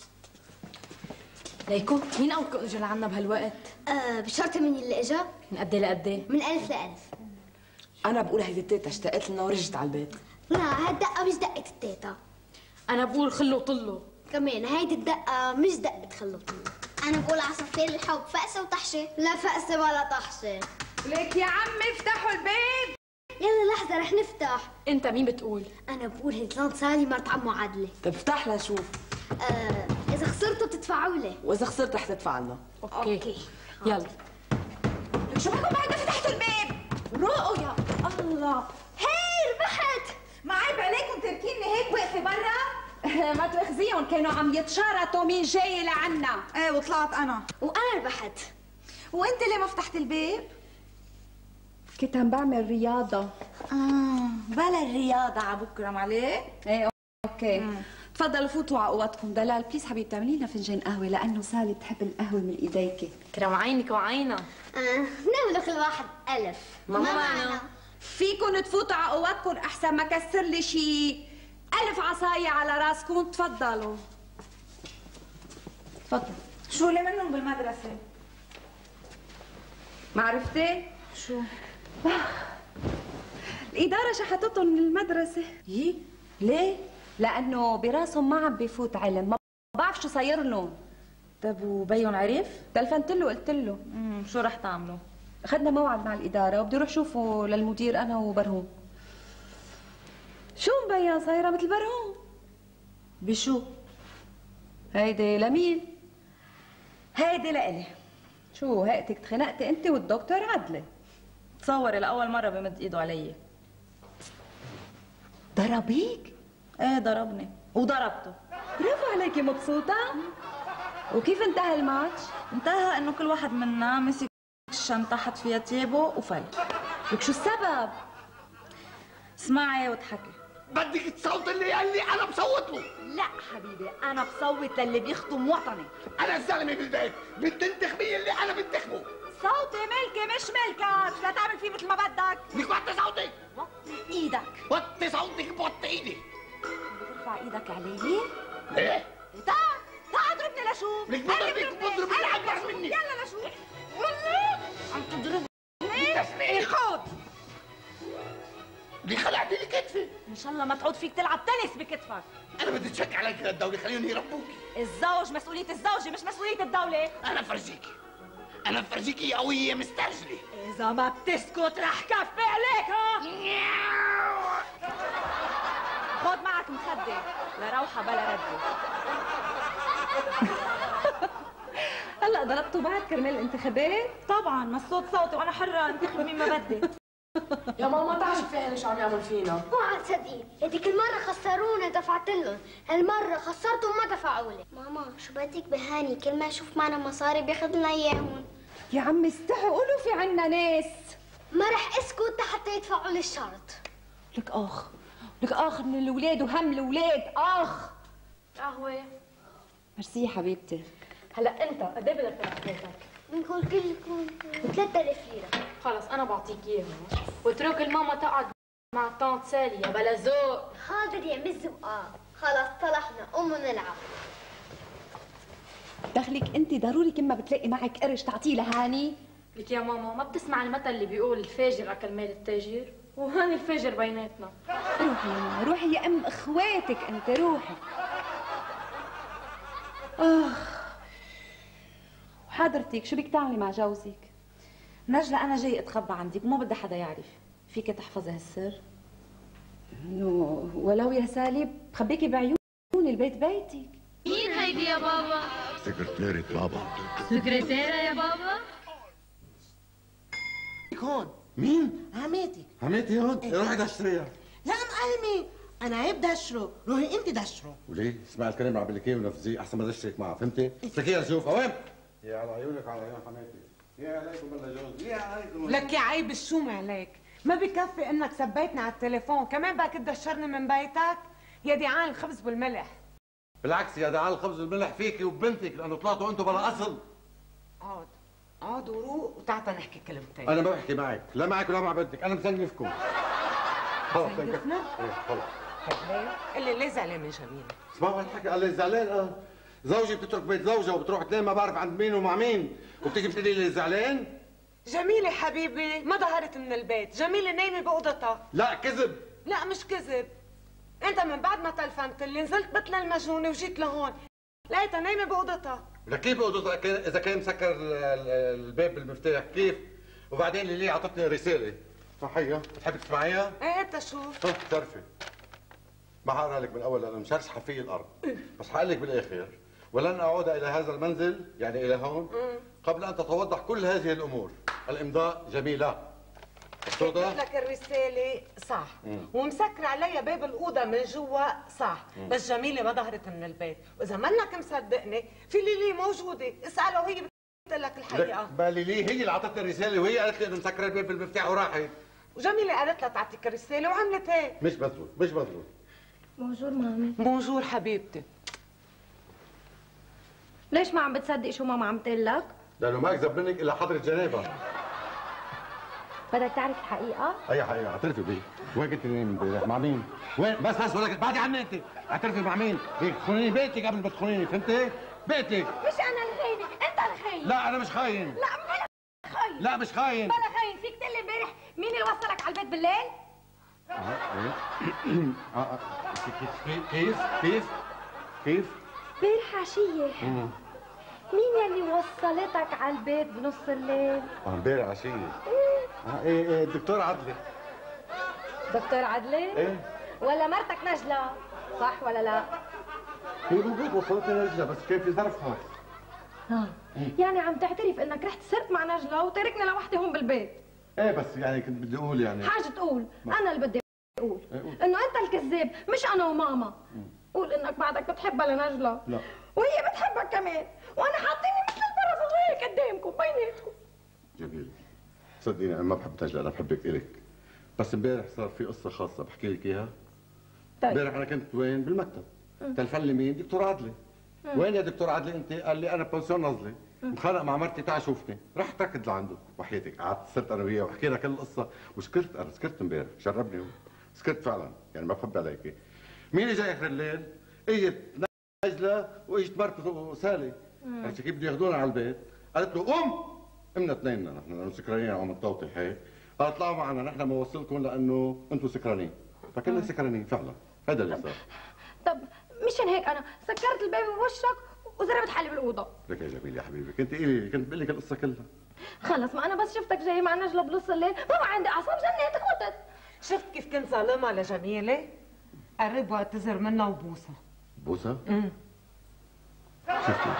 ليكو مين أولكم اجى لعنا بهالوقت؟ بشرطة من اللي اجى؟ من قد ايه لقد ايه؟ من 1000 ل1000. أنا بقول هيدي التيتا اشتقت لنا ورجعت على البيت. لا هالدقة مش دقة التيتا. أنا بقول خلو طلو. كمان هيدي الدقة مش دقة خلو طلو. أنا بقول عصافير الحب فقسة وطحشة. لا فقسة ولا طحشة. ليك يا عمي افتحوا البيت. يلا لحظة رح نفتح. أنت مين بتقول؟ أنا بقول هي طلعت سالي مرت عمو عادلة. طيب افتح لها شوف. إذا خسرتوا بتدفعوا لي. وإذا خسرت رح تدفع لنا. أوكي. يلا. شو بكم بعد ما فتحتوا الباب؟ روقوا يا الله. هي ربحت. ما عيب عليكم تركيني هيك واقفة برا؟ ما تأخذيهم كانوا عم يتشارطوا مين جاي لعنا. ايه وطلعت انا. وانا ربحت. وانت ليه ما فتحت الباب؟ كنت عم بعمل رياضة. بلا الرياضة على بكره معليه؟ ايه اوكي. تفضلوا فوتوا على اوضتكم. دلال بليز حبيبتي اعملي لنا فنجان قهوة لأنه سالي بتحب القهوة من ايديكي. كرم عينك وعينا. نعملوا كل واحد 1000. ما معنا. فيكم تفوتوا على اوضتكم احسن ما كسر لي شي 1000 عصاية على راسكم. تفضلوا. تفضل. شو اللي منهم بالمدرسة؟ ما عرفتي؟ شو؟ الإدارة شحطتهم من المدرسة. يي؟ ليه؟ لأنه براسهم ما عم بفوت علم، ما بعرف شو صاير لهم. طب وبيهم عرف؟ تلفنت له قلت له. شو رح تعملوا؟ أخذنا موعد مع الإدارة وبدي أروح شوفه للمدير أنا وبرهوم. شو مبين صايرة مثل برهوم؟ بشو؟ هيدي لمين؟ هيدي لإلي. شو هيئتك اتخانقتي انت والدكتور عدلي؟ تصوري لاول مره بمد ايده علي. ضربيك؟ ايه ضربني وضربته. برافو عليكي، مبسوطه؟ وكيف انتهى الماتش؟ انتهى انه كل واحد منا مسك الشنطه حط فيها تيابه وفل. لك شو السبب؟ اسمعي وتحكي. بدك تصوتي اللي قال لي انا بصوت له. لا حبيبي، انا بصوت للي بيخدم وطني. انا الزلمه بالبيت، بتنتخبي اللي انا بنتخبه. صوتي ملكي مش ملكك، لا تعمل فيه مثل ما بدك. ليك وطي صوتك. وطي ايدك. وطي صوتك بوطي ايدي. بترفع ايدك علي؟ ايه؟ تعال اضربني لشوف. ليك بضربني اللي اكبر مني. يلا لشوف. والله عم تضربني. خذ. ليه خلعتي لي كتفي؟ ان شاء الله ما تعود فيك تلعب تنس بكتفك. انا بدي اتشك عليك للدوله، خليهم يربوكي. الزوج مسؤولية الزوجة مش مسؤولية الدولة. انا بفرجيكي قوية مسترجلة. إذا ما بتسكت رح كفي عليك. ها خد معك مخدة لروحة بلا ردة. هلا ضربتوا بعض كرمال الانتخابات؟ طبعا، ما الصوت صوتي وانا حرة انتخب مين ما بدي. يا ماما تعرفي فعلا شو عم يعمل فينا. اوعى تصدقي، هذيك المرة خسرونا دفعت لهم، هالمرة خسرتهم ما دفعوا لي. ماما شو بدك بهاني، كل ما يشوف معنا مصاري بياخذ لنا اياهم. يا عمي استحوا، قولوا في عنا ناس. ما رح اسكت حتى يدفعوا لي الشرط. لك اخ من الاولاد وهم الاولاد اخ. قهوة. ميرسي يا حبيبتي. هلا انت قد ايه بدك تركيتك؟ بنقول كلكم 3000 ليرة. خلص انا بعطيك اياها، واترك الماما تقعد مع طنط سالية بلا ذوق. حاضر يا مز وقار. خلص صلحنا، قوموا نلعب. دخلك انت ضروري كل ما بتلاقي معك قرش تعطيه لهاني. لك يا ماما ما بتسمع المثل اللي بيقول الفاجر اكل مال التاجر؟ وهاني الفاجر بيناتنا. روحي يا ماما، روحي يا ام اخواتك انت، روحي. وحضرتك شو بدك تعملي مع جوزك؟ نجلة انا جاي اتخبى عندك وما بدي حدا يعرف. فيك تحفظي هالسر؟ ولو يا سالي بخبيكي بعيوني، البيت بيتك. مين هيدي يا بابا؟ سكرتيرة بابا. سكرتيرة يا بابا؟ هون. مين؟ عمتي هون؟ روحي دشريها. لا مقلمي، انا عيب دشره، روحي انت دشره. وليه؟ اسمعي الكلام اللي عم بقول لك اياه ونفذيه احسن ما دشرك معها، فهمتي؟ اتركيها لشوف، وين؟ يا على عيونك على عيون حماتي. يا عليكم بالله جوز، يا عليكم. لك يا عيب الشوم عليك، ما بكفي انك سبيتني على التليفون، كمان بدك تدشرني من بيتك؟ يا ديعان الخبز والملح. بالعكس يا دعاء الخبز والملح فيكي وبنتك، لانه طلعتوا انتم بلا اصل. اقعد وروق وتعطى نحكي كلمتين. انا ما بحكي معك، لا معك ولا مع بنتك، انا مسنفكم. خلص مسنفنا؟ ايه خلص. اللي ليه زعلان من جميله؟ اسمعوا هالحكي، قال لي زعلان. زوجي بتترك بيت زوجها وبتروح تنام ما بعرف عند مين ومع مين، وبتيجي بتقولي لي زعلان؟ جميله حبيبي ما ظهرت من البيت، جميله نايمه باوضتها. لا كذب. لا مش كذب، انت من بعد ما تلفنت لي نزلت مثل المجنونه وجيت لهون لقيتها نايمه باوضتها. لك كيف باوضتها اذا كان مسكر الباب بالمفتاح كيف؟ وبعدين ليلي اعطتني رساله. صحيح؟ بتحبي تسمعيها؟ ايه انت شوف. بتعرفي ما حقرا لك من اول لانه مشرشحه في الارض، بس حقول لك بالاخر ولن اعود الى هذا المنزل يعني الى هون قبل ان تتوضح كل هذه الامور. الامضاء جميله. كتبت لك الرسالة صح ومسكر علي باب الأوضة من جوا صح، بس جميلة ما ظهرت من البيت، وإذا منك مصدقني في ليلي موجودة، اسألها وهي بتقول لك الحقيقة. بالي هي اللي اعطتني الرسالة وهي قالت لي إنه مسكر الباب بالمفتاح وراحت. وجميلة قالت لها تعطيك الرسالة وعملت هيك. مش مزبوط. بونجور مامي. بونجور حبيبتي. ليش ما عم بتصدق شو ماما عم تقول لك؟ لأنه ما أكذب منك إلا حضرة جنابة. بدك تعرف الحقيقة؟ أي حقيقة؟ اعترفي بيه. وين كنت امبارح؟ مع مين؟ وين؟ بس ولك بعدي عني أنت. اعترفي مع مين؟ هيك تخونيني بيتك قبل ما تخونيني، فهمتي؟ بيتك. مش أنا الخاينة، أنت الخاين. لا أنا مش خاين. لا بلا خاين. لا مش خاين. بلا خاين، فيك تقول لي امبارح مين اللي وصلك على البيت بالليل؟ كيف؟ امبارح عشية. مين يلي وصلتك على البيت بنص الليل؟ امبارح عشية. ايه الدكتور عدلي. دكتور عدلي؟ ايه ولا مرتك نجلة؟ صح ولا لا؟ هي بالبيت وصلتني نجلة بس كان في ظرف خاص. يعني عم تعترف انك رحت سرت مع نجلة وتركني لوحدي هون بالبيت. ايه بس يعني كنت بدي اقول يعني حاجة تقول، انا اللي بدي اقول انه انت الكذاب مش انا وماما. قول انك بعدك بتحبها لنجلة. لا وهي بتحبك كمان، وانا حاطيني مثل البرص صغيرة قدامكم بيناتكم. جميل، صدقيني انا ما بحب نجلة، انا بحبك الك. بس امبارح صار في قصة خاصة بحكي لك اياها. امبارح انا كنت وين؟ بالمكتب. تلفن لي مين؟ دكتور عدلي. وين يا دكتور عدلي انت؟ قال لي انا بنسيون نظلي، مخانق مع مرتي، تعال شوفني. رحت ركض لعنده وحياتك، قعدت صرت انا وياه وحكينا كل القصة وسكرت. انا سكرت امبارح، شربني هو. سكرت فعلا، يعني ما بخبي عليكي. مين اللي جاي اخر الليل؟ اجت نجلة واجت مرته سالي. عرفتي كيف بده ياخذونا على البيت؟ قالت له قوم! قمنا اثنيننا نحن سكرانين عم نطوطي هيك. قالت اطلعوا معنا نحن بنوصلكم لانه انتم سكرانين. فكنا سكرانين فعلا، هذا اللي صار. طب مشان هيك انا سكرت الباب بوشك وزربت حالي بالاوضه. لك يا جميل يا حبيبي، كنت بقول لك القصه كلها. خلص ما انا بس شفتك جاي مع نجلة بنص الليل ما عندي اعصاب، جنيتك وقتت. شفت كيف كنت ظالمها لجميله؟ قرب واعتذر منها وبوسها. بوسها؟ شفتي؟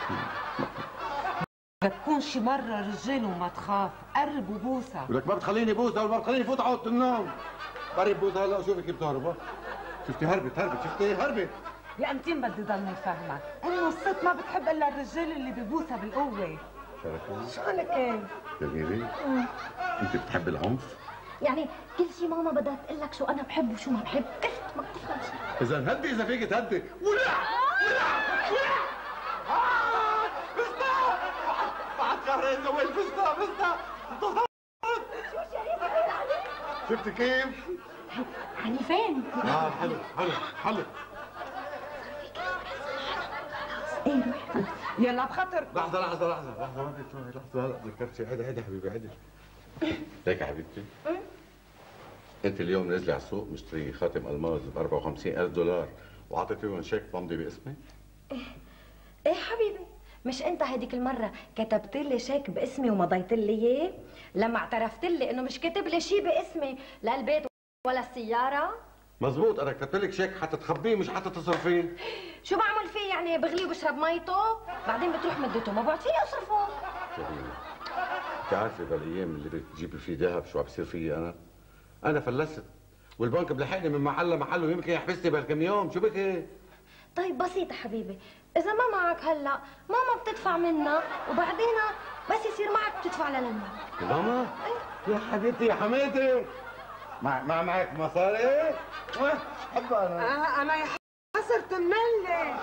بتكون شي مرة رجال وما تخاف، قرب وبوسها. ولك ما بتخليني بوسها وما بتخليني فوت على اوضه النوم. قرب بوسها هلا وشوفي كيف بتهرب. شفتي هربت، شفتي هربت. يا امتين بدي ضلني فهمك انه الست ما بتحب الا الرجال اللي ببوسها بالقوة. شو قالك ايه؟ جميلة انت بتحبي العنف؟ يعني كل شيء ماما بدها تقول لك شو انا بحب وشو ما بحب، كفت ما بتفهم شيء. اذا هدي، اذا فيك تهدي. ولع فستان بعد شهرين زوج فستان. شفتي كيف؟ عنيفين. حلو. ايه روح يلا بخاطر. لحظة ما بدك تروحي. لحظة هلا ذكرت شيء. هيدا حبيبي هيدا. ليك يا حبيبتي، انت اليوم نازله على السوق مشتري خاتم الماس ب 54,000 دولار وعطيتيهم شيك ممضي باسمي؟ ايه حبيبي، مش انت هديك المره كتبت لي شيك باسمي ومضيت لي اياه لما اعترفت لي انه مش كاتب لي شيء باسمي لا البيت ولا السياره؟ مزبوط، انا كتبت لك شيك حتى تخبيه مش حتى تصرفيه. شو بعمل فيه يعني؟ بغليه وبشرب ميته بعدين بتروح مدته ما بعد فيني اصرفه. جميلة، انت عارفه بالايام اللي بتجيبي فيه ذهب شو عم بصير فيي انا فلست والبنك بلحقني من محل لمحل ويمكن يحبسني بكم يوم. شو بك؟ طيب بسيطة حبيبي، إذا ما معك هلا ماما بتدفع منا وبعدين بس يصير معك بتدفع للماما. ماما؟ يا حبيبتي يا حماتي، معك مصاري؟ حب أنا يا صرت مملة.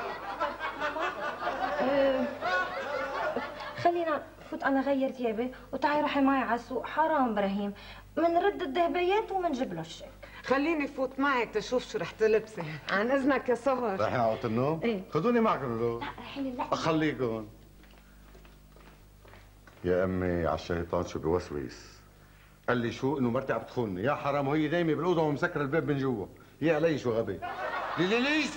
خلينا فوت أنا غير ثيابي وتعي روحي معي على السوق. حرام إبراهيم، منرد الذهبيات ومنجيب له الشيك. خليني فوت معك تشوف شو رح تلبسي. عن اذنك يا سهر. رايحين على اوضه النوم؟ ايه خذوني معكم لو. لا رايحين نلاقي. اخليكم. يا امي على الشيطان شو بوسوس. قال لي شو؟ انه مرتي عم تخونني. يا حرام وهي نايمه بالاوضه ومسكره الباب من جوا. يا علي شو غبي. ليش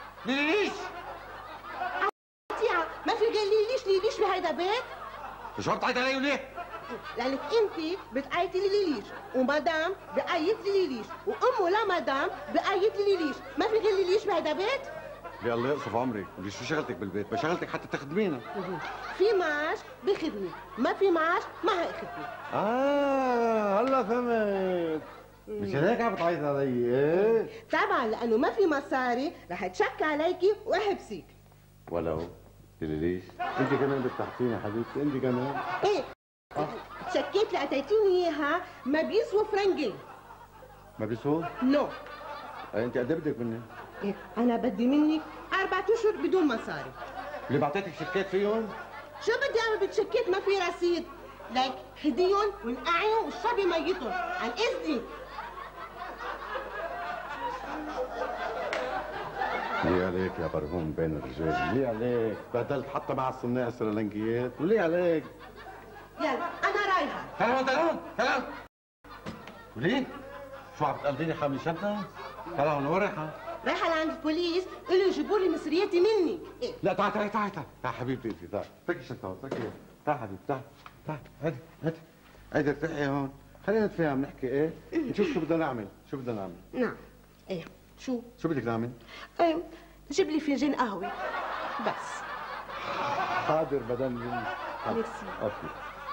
ما في قال ليش بهيدا بيت؟ مش عم تعيط علي وليه؟ لانك انت بتعيطي ليش ومدام بعيط ليش وامه لمدام بعيط ليش. ما في غير ليش بهيدا بيت؟ يا الله يقصف عمرك، ولي شو شغلتك بالبيت؟ بشغلتك حتى تخدمينا. في معاش بخدمي، ما في معاش ما هيخدمي. هلا فهمت. مش هيك عم بتعيط علي ايه؟ طبعا لانه ما في مصاري رح تشك عليكي واحبسك. ولو ليش؟ انت كمان بدك تحكيني حبيبتي، انت كمان؟ ايه شكيت اللي اعطيتوني اياها ما بيسوى فرنجين. ما بيسوى؟ نو. انت قد بدك مني؟ إيه؟ انا بدي منك 4 اشهر بدون مصاري. اللي بعطيتك شكيت فيهم؟ شو بدي اعمل بتشكيت ما في رصيد؟ لك هديهم ونقعيهم والشبي ميتهم عن اذنك. ليه عليك يا برهوم بين الرجال؟ ليه عليك؟ بهدلت حتى مع الصناع السريلانكيات، وليه عليك؟ يلا انا رايحه. هلا وليه؟ شو عم بتقلديني حامل شنطه؟ هلا وين رايحه؟ رايحه لعند البوليس قولوا يجيبوا لي مصرياتي مني. إيه؟ لا تعال حبيبتي انت تعال، تركي الشنطه هون، تركي. تعال حبيبتي تعال هاتي ارتاحي هون، خلينا نتفاهم نحكي ايه؟ نشوف شو بدنا نعمل. نعم. ايه شو بدك نعمل؟ جيب لي فنجان قهوه بس. حاضر مدام. ميرسي. اوكي.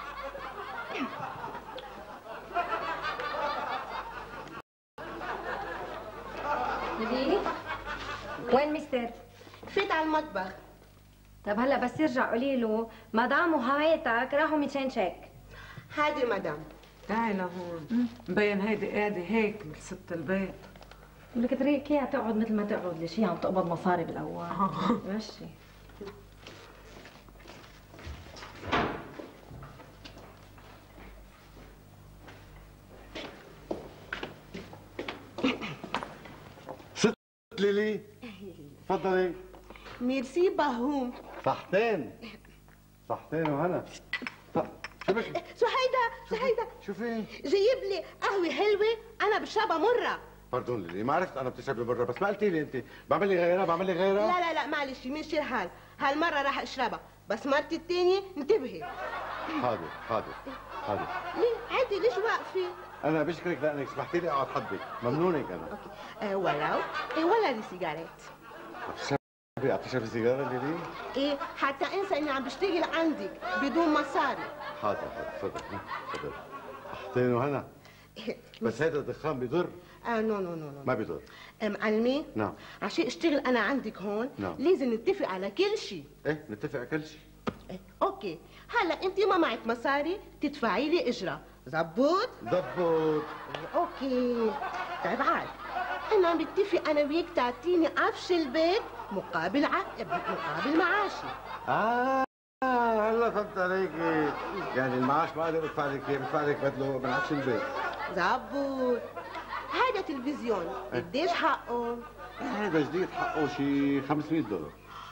ليلي وين مستر؟ فات على المطبخ. طب هلا بس يرجع قولي له مدام وهوايتك راحوا 200 شيك. حاضر مدام. تعي لهون. مبين هيدي قاعده هيك مثل ست البيت. لك تريكيها تقعد مثل ما تقعد، ليش هي عم تقبض مصاري بالاول. ماشي. ست ليلي تفضلي. ميرسي بهوم. صحتين وهنا. شو بك؟ شو هيدا؟ شو في؟ جايب لي قهوة حلوة أنا بشربها مرة. باردون ليلي، ما عرفت انا بتشربي برا، بس ما قلتي لي انت. بعمل لي غيرها؟ لا معلش منشي الحال، هالمرة راح أشربها، بس مرتي الثانية انتبهي. حاضر. ليه؟ عادي، ليش واقفة؟ انا بشكرك لانك سمحتي لي اقعد حدك، ممنونك انا. اوكي. ولا دي سيجارات. بتشربي سيجاره ليلي؟ ايه، حتى انسى اني عم بشتغل عندك بدون مصاري. حاضر تفضل. صحتين وهنا. بس هذا الدخان بيضر؟ نو. ما بيضر. معلمي؟ نعم. عشان اشتغل انا عندك هون نعم. لازم نتفق على كل شيء. ايه نتفق على كل شيء. اوكي، هلا انت ما معك مصاري تدفعي لي اجره، زبوط؟ اوكي. طيب عاد انا متفق انا وياك تعطيني عفش البيت مقابل معاشي. هلا فهمت عليكي. يعني المعاش ما اقدر ادفع لك اياه، بدفع لك بدله من عفش البيت. زبوط. هذا تلفزيون قديش حقه؟ هذا جديد حقه شي $500.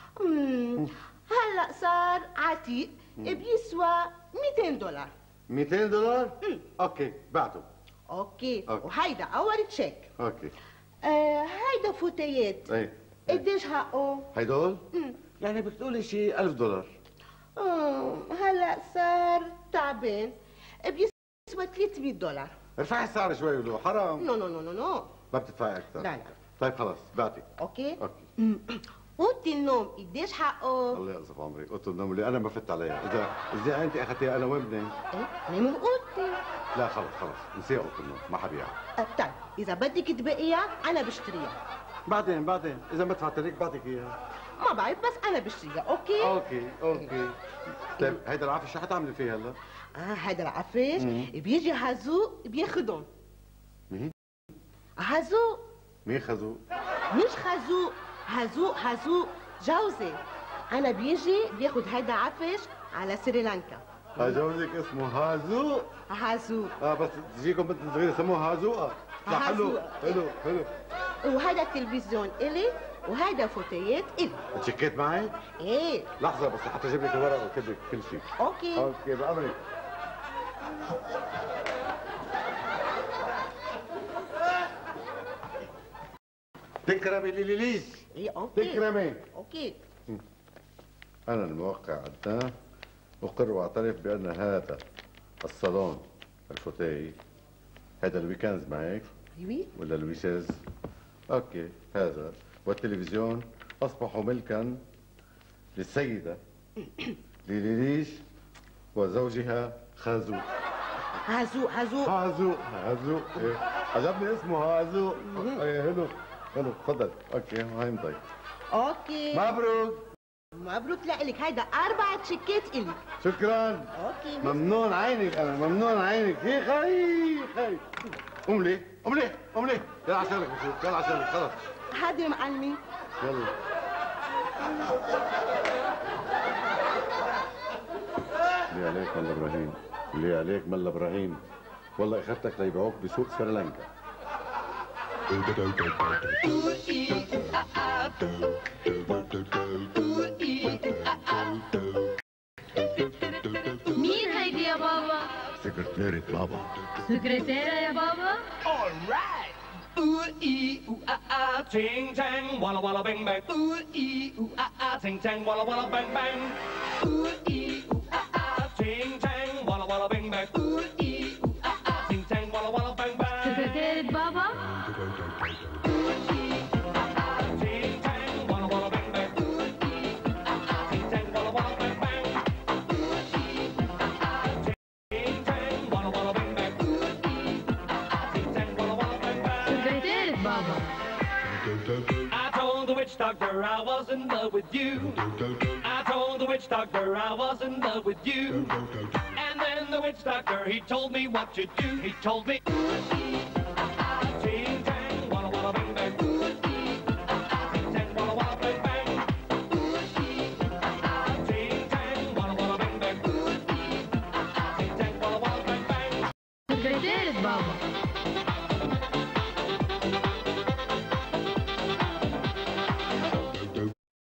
هلا صار عتيق بيسوى $200. $200؟ اوكي بعته. اوكي. وهيدا اول تشيك. اوكي. هيدا فوتيات. ايه قديش حقه؟ هيدول؟ يعني بتقولي شي $1000. هلا صار تعبان بيسوى $300. ارفعي السعر شوي ولو حرام. نو. ما بتدفعي اكثر. لا. طيب خلص بعتك. اوكي. اوضه النوم قديش حقه؟ الله يقصف عمري، اوضه النوم اللي انا ما فت عليها، اذا انت اخذتيها انا وابني. انا مو اوضتي. لا خلص نسيها اوضه النوم، ما حبيعها. طيب اذا بدك تبقيها انا بشتريها. بعدين اذا ما دفعت لك بعطيك اياها. ما بعرف بس انا بشتريها. اوكي. طيب هيدا العفش شو حتعملي فيه هلا؟ هيدا العفش بيجي هزوق بياخدهم. مين؟ هزوق. مين خزوق؟ مش خزوق، هزوق جوزي. انا بيجي بياخد هيدا عفش على سريلانكا. جوزك اسمه هازوق. بس تجيكم بنت صغيره سموها هازوقه. حلو. وهذا التلفزيون الي وهذا فوتيات الي. شكيت معي؟ ايه. لحظه بس حتى اجيب لك الورق وكتب لك كل شيء. اوكي بأمرك. تكرمي ليليز. ايه اوكي. تكرمي. اوكي. انا الموقع عدنان اقر واعترف بان هذا الصالون الفوتيه، هذا الويكندز معك؟ وي. ولا الويسز؟ اوكي. هذا والتلفزيون اصبحوا ملكا للسيده ليليش وزوجها هازوق. إيه. عجبني اسمه هازوق. ايه حلو تفضل. اوكي هاي مضيف. اوكي. مبروك لك، هيدا 4 تشيكات الي. شكرا. اوكي. ممنون عينك هي خي. قوم لي يلا عشانك خلص. هادي معلمي. يلا. ليه عليك ملا ابراهيم والله اخذتك ليبيعوك بسوق سريلانكا. مين هيدي يا بابا؟ سكرتيرة بابا. سكرتيرة يا بابا؟ Alright. Ooh ee ooh ah ting tang walla walla bang bang. Ooh ee ooh ah ting tang walla walla bang bang. Ooh ee ooh ah ting tang walla walla bang bang. Ooh ee ooh ah ting tang walla walla bang bang. سكرتيرة بابا؟ Ting tang walla walla bang bang. Ooh ee ooh ah ting tang walla walla bang bang. doctor I was in love with you. I told the witch doctor I was in love with you. And then the witch doctor, he told me what to do. He told me, ting tang, walla walla bang bang. Ting tang, walla walla bang bang. Ting tang, walla walla bang bang. Ting tang, walla walla bang bang. سكرتيرة بابا.